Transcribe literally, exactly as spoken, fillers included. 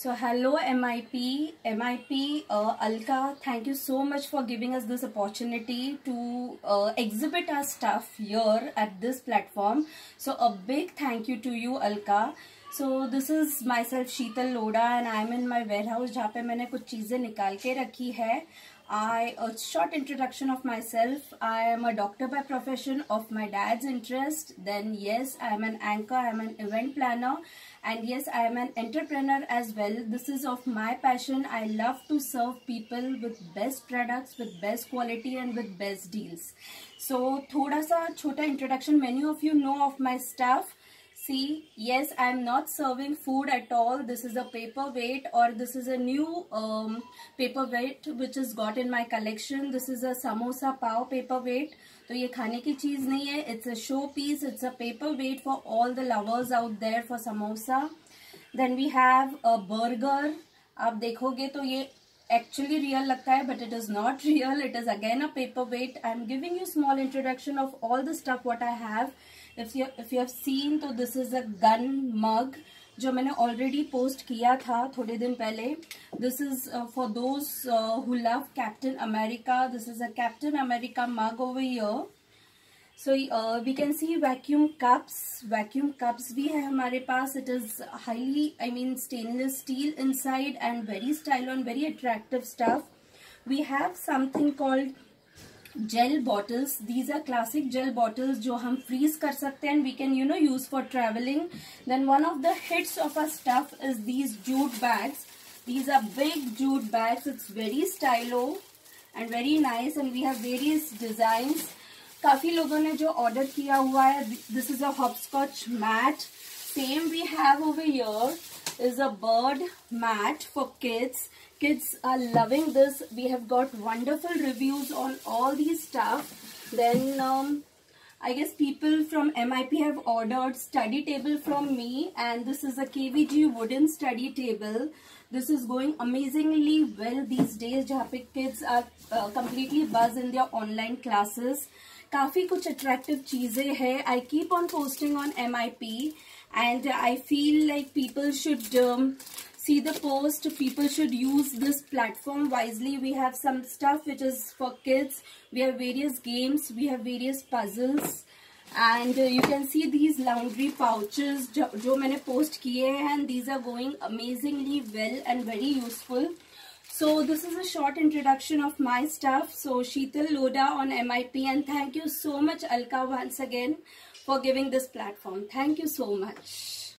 So hello M I P, M I P, uh, Alka, thank you so much for giving us this opportunity to uh, exhibit our stuff here at this platform. So a big thank you to you, Alka. So this is myself Sheetal Lodha and I'm in my warehouse जहाँ पे मैंने कुछ चीज़ें निकाल के रखी है. I a short introduction of myself. I am a doctor by profession of my dad's interest. Then yes, I am an anchor, I am an event planner, and yes, I am an entrepreneur as well. This is of my passion. I love to serve people with best products, with best quality and with best deals. So थोड़ा सा छोटा introduction. Many of you know of my stuff. See, yes, I am not serving food at all. This is a paperweight, or this is a new um, paperweight which is got in my collection. This is a samosa pav paperweight. तो ये खाने की चीज नहीं है. It's a show piece. It's a paperweight for all the lovers out there for samosa. Then we have a burger. आप देखोगे तो ये actually real लगता है, but it is not real. It is again a paperweight. I am giving you small introduction of all the stuff what I have. If you if you have seen, तो this is a gun mug जो मैंने already post किया था थोड़े दिन पहले. This is uh, for those uh, who love Captain America. This is a Captain America mug over here. So uh, we can see vacuum cups. Vacuum cups भी है हमारे पास. It is highly, I mean, stainless steel inside and very stylish and very attractive stuff. We have something called gel bottles. These are classic gel bottles जो हम freeze कर सकते हैं and we can, you know, use for traveling. Then one of the hits of our stuff is these jute bags. These are big jute bags. It's very stylo and very nice, and we have various designs. काफी लोगों ने जो order किया हुआ है. This is a hopscotch mat. Same we have over here is a bird mat for kids. Kids are loving this. We have got wonderful reviews on all these stuff. Then um, I guess people from M I P have ordered study table from me, and this is a K V G wooden study table. This is going amazingly well these days जहाँ पे kids are uh, completely buzzed in their online classes. काफी कुछ attractive चीजें हैं. I keep on posting on M I P and I feel like people should um, see the post. People should use this platform wisely. We have some stuff which is for kids. We have various games. We have various puzzles. And uh, you can see these laundry pouches जो, जो मैंने post किए हैं, and these are going amazingly well and very useful. So this is a short introduction of my stuff. So Sheetal Lodha on M I P, and thank you so much Alka once again for giving this platform. Thank you so much.